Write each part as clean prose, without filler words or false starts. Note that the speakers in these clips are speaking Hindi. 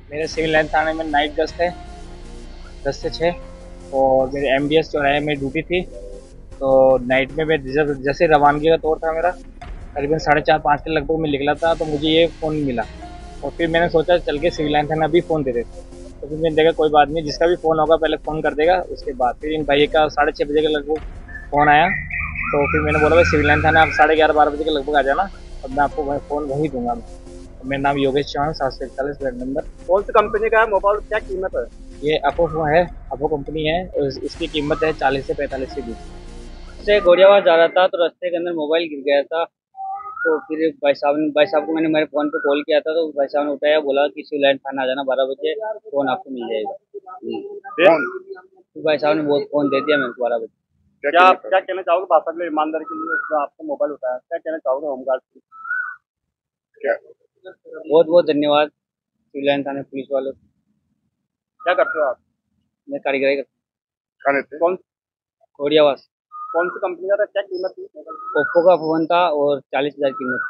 मेरे सिविल लाइन थाने में नाइट गश्त है 10 से 6। और मेरे एमडीएस चौराहे में ड्यूटी थी। तो नाइट में मैं जैसे रवानगी का तौर था मेरा, करीबन 4:30-5 के लगभग मैं निकला था, तो मुझे ये फ़ोन मिला। और फिर मैंने सोचा चल के सिविल लाइन थाना अभी फ़ोन दे देते। तो फिर मैंने देखा कोई बात नहीं, जिसका भी फ़ोन होगा पहले फ़ोन कर देगा, उसके बाद फिर इन भाई का 6:30 बजे के लगभग फ़ोन आया। तो फिर मैंने बोला भाई सिविल लाइन थाना आप 11:30-12 बजे के लगभग आ जाना, तब मैं आपको वही फ़ोन वहीं दूंगा मैं। मेरा नाम योगेश चौहान, 741 बेड नंबर। कौन सी कंपनी का है मोबाइल, क्या कीमत है? ये अप्पो है, अप्पो कंपनी है। इसकी कीमत है 40 से 45 के बीच। से गोरियाबाद जा रहा था तो रास्ते के अंदर मोबाइल गिर गया था। तो फिर भाई साहब को मैंने मेरे फ़ोन पे कॉल किया था, तो भाई साहब ने उठाया, बोला कि सिविल लाइन थाना आ जाना 12 बजे, फ़ोन आपको मिल जाएगा। फिर भाई साहब ने बहुत फ़ोन दे दिया मेरे को 12 बजे। क्या कहना चाहोगे भाषा के लिए, ईमानदारी के लिए जो आपको मोबाइल उठाया, क्या कहना चाहोगे होमगार्ड को? क्या बहुत बहुत धन्यवाद सिविल लाइन थाने पुलिस वालों को। क्या करते हो आप? मैं कारीगरी करता खाने थे कौन हूँ, गोरियाबाद। कौन सी कंपनी का था, क्या कीमत थी मोबाइल की? ओप्पो का फ़ोन था और 40,000 कीमत।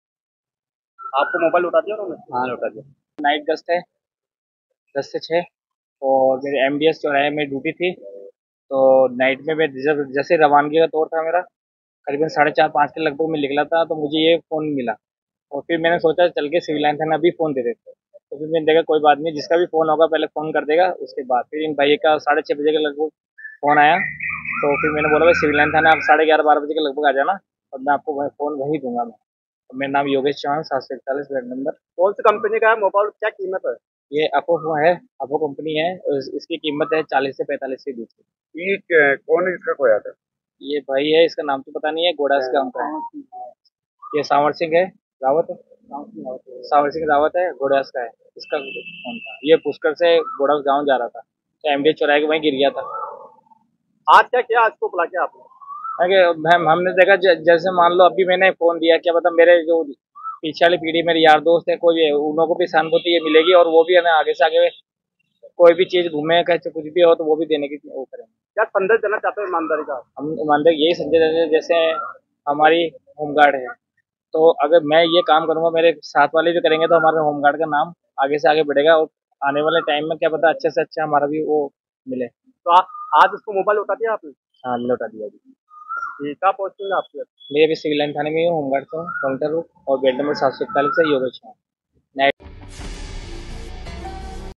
आपको मोबाइल उठा दिया उन्होंने? हाँ, लौटा दिया। नाइट गश्त है 10 से 6। और मेरे एमडीएस चौराहे में ड्यूटी थी। तो नाइट में मैं जैसे रवानगी का तौर था मेरा, करीबन 4:30-5 के लगभग मैं निकला था, तो मुझे ये फ़ोन मिला। और फिर मैंने सोचा चल के सिविल लाइन थाना अभी फ़ोन दे देते। तो फिर मैंने देखा कोई बात नहीं, जिसका भी फ़ोन होगा पहले फ़ोन कर देगा, उसके बाद फिर इन भाई का 6:30 बजे के लगभग फ़ोन आया। तो फिर मैंने बोला भाई सिविल लाइन थाना आप 11:30-12 बजे के लगभग आ जाना, तब मैं आपको वही फ़ोन वहीं दूंगा मैं। और मेरा नाम योगेश चौहान, 741 बेड नंबर। कौन सी कंपनी का है मोबाइल, क्या कीमत है? ये अप्पो है, अप्पो कंपनी है। इसकी कीमत है 40 से 45 के बीच में। ये कौन इसका खोया था? ये भाई है, इसका नाम तो पता नहीं है, गोडास गांव का है। ये सांवर सिंह है, रावत है। सांवर सिंह रावत है, गोडास का है। इसका फोन था, ये पुष्कर से गोडास गांव जा रहा था, तो एमडी चौराहे के वहीं गिर गया था। आज क्या किया, आज को बुला के आपने? हमने देखा जैसे मान लो अभी मैंने फोन दिया, क्या पता मेरे जो पीछे वाली पीढ़ी मेरे यार दोस्त है कोई है, उन लोगों को भी सहानुभूति ये मिलेगी, और वो भी है ना आगे से आगे कोई भी चीज घूमे कैसे कुछ भी हो तो वो भी देने की वो करेंगे। क्या संदेश देना चाहते हो ईमानदारी का? हम ईमानदारी यही समझे रहते हैं, जैसे हमारी होमगार्ड है, तो अगर मैं ये काम करूंगा मेरे साथ वाले भी करेंगे, तो हमारे होमगार्ड का नाम आगे से आगे बढ़ेगा, और आने वाले टाइम में क्या पता अच्छे से अच्छा हमारा भी वो मिले। तो आज उसको मोबाइल उठा दिया आपने? हाँ, लौटा दिया जी। ठीक, कहाँ पहुँचेंगे आपके? मैं अभी सिविल लाइन थाने में ही हूँ, होमगार्ड से हूँ, काउंटर हूँ, और बेड नंबर 741 है, योगेश।